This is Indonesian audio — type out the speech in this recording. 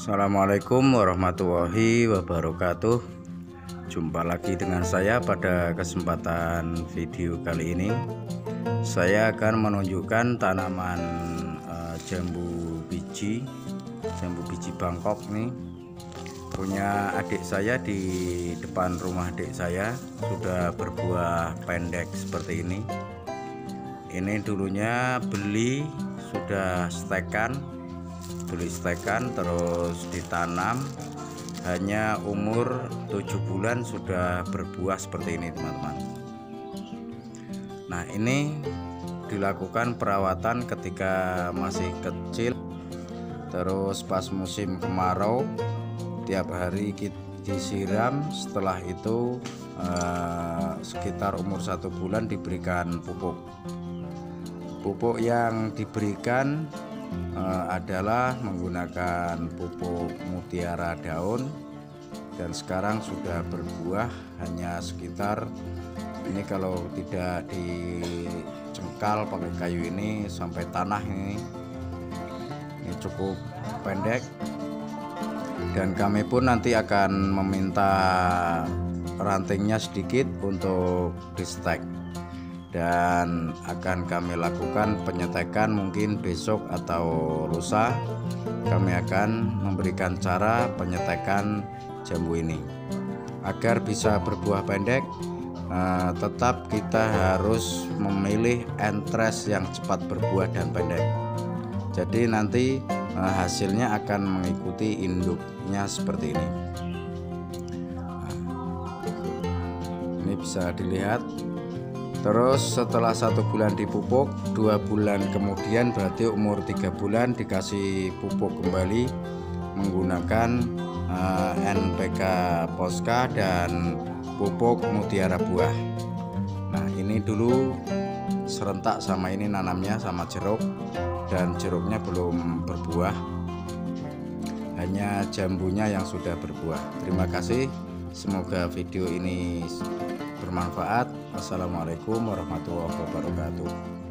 Assalamualaikum warahmatullahi wabarakatuh. Jumpa lagi dengan saya pada kesempatan video kali ini. Saya akan menunjukkan tanaman jambu biji Bangkok nih. Punya adik saya di depan rumah adik saya, sudah berbuah pendek seperti ini. Ini dulunya beli stekan terus ditanam, hanya umur 7 bulan sudah berbuah seperti ini teman-teman. Nah, ini dilakukan perawatan ketika masih kecil, terus pas musim kemarau tiap hari disiram. Setelah itu sekitar umur 1 bulan diberikan pupuk yang diberikan adalah menggunakan pupuk mutiara daun, dan sekarang sudah berbuah hanya sekitar ini, kalau tidak dicengkal pakai kayu ini sampai tanah ini cukup pendek. Dan kami pun nanti akan meminta rantingnya sedikit untuk di stek, dan akan kami lakukan penyetekan mungkin besok atau lusa. Kami akan memberikan cara penyetekan jambu ini agar bisa berbuah pendek. Tetap kita harus memilih entres yang cepat berbuah dan pendek, jadi nanti hasilnya akan mengikuti induknya seperti ini. Ini bisa dilihat. Terus setelah 1 bulan dipupuk, 2 bulan kemudian berarti umur 3 bulan dikasih pupuk kembali menggunakan NPK Posca dan pupuk mutiara buah. Nah, ini dulu serentak sama ini nanamnya sama jeruk, dan jeruknya belum berbuah, hanya jambunya yang sudah berbuah. Terima kasih, semoga video ini bermanfaat. Assalamualaikum warahmatullahi wabarakatuh.